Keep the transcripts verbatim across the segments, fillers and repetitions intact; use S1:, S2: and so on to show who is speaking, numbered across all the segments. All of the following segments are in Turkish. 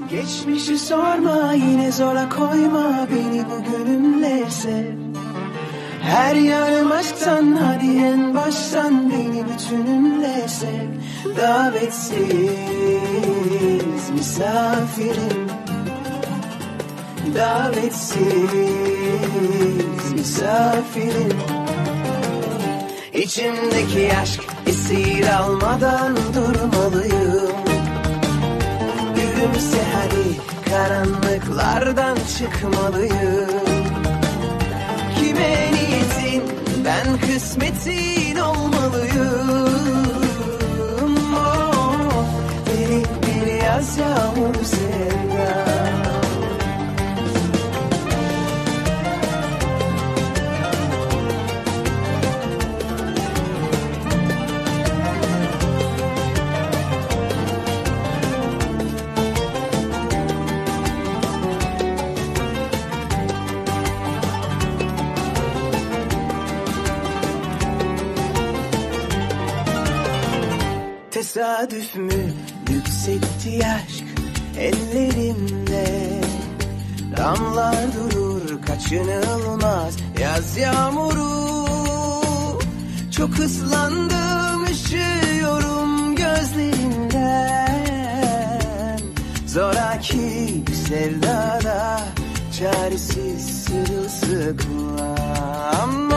S1: Geçmişi sorma, yine zora koyma beni, bugünümle sev. Her yanım aşktan, hadi en baştan beni bütünümle sev. Davetsiz misafirim, davetsiz misafirim. İçimdeki aşk esir almadan durmalıyım. Gülümse hadi, karanlıklardan çıkmalıyım. Kime niyetin, ben kısmetin olmalıyım. Oh, deli bir yaz yağmuru sevda. Tesadüf mü yükseltti aşk ellerimde? Damlar durur, kaçınılmaz yaz yağmuru. Çok ıslandım, üşüyorum gözlerinden. Zoraki bir sevdada çaresiz sırılsıklam.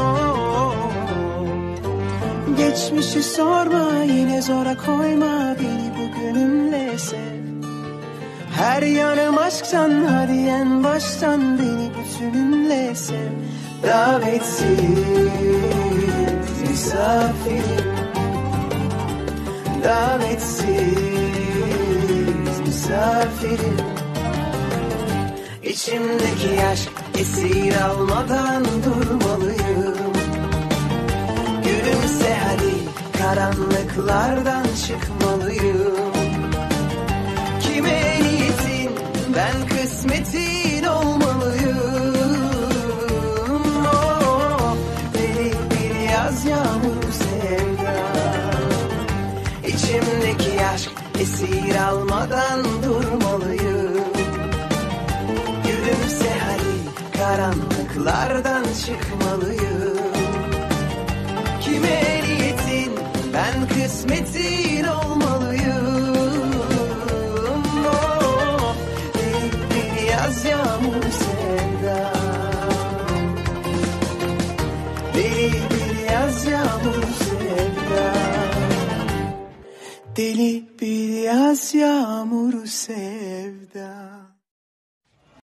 S1: Geçmişi sorma, yine zora koyma beni, bugünümle sev. Her yanım aşktan, hadi en baştan beni bütünümle sev. Davetsiz misafirim, davetsiz misafirim. İçimdeki aşk esir almadan durmalıyım. Gülümse hadi, karanlıklardan çıkmalıyım. Kime niyetin, ben kısmetin olmalıyım. Oh, deli bir yaz yağmuru sevda. İçimdeki aşk esir almadan durmalıyım. Gülümse hadi, karanlıklardan çıkmalıyım. Kime niyetin, ben kısmetin olmalıyım. Oh, deli bir yaz yağmuru sevda. Deli bir yaz yağmuru sevda. Deli bir yaz yağmuru sevda.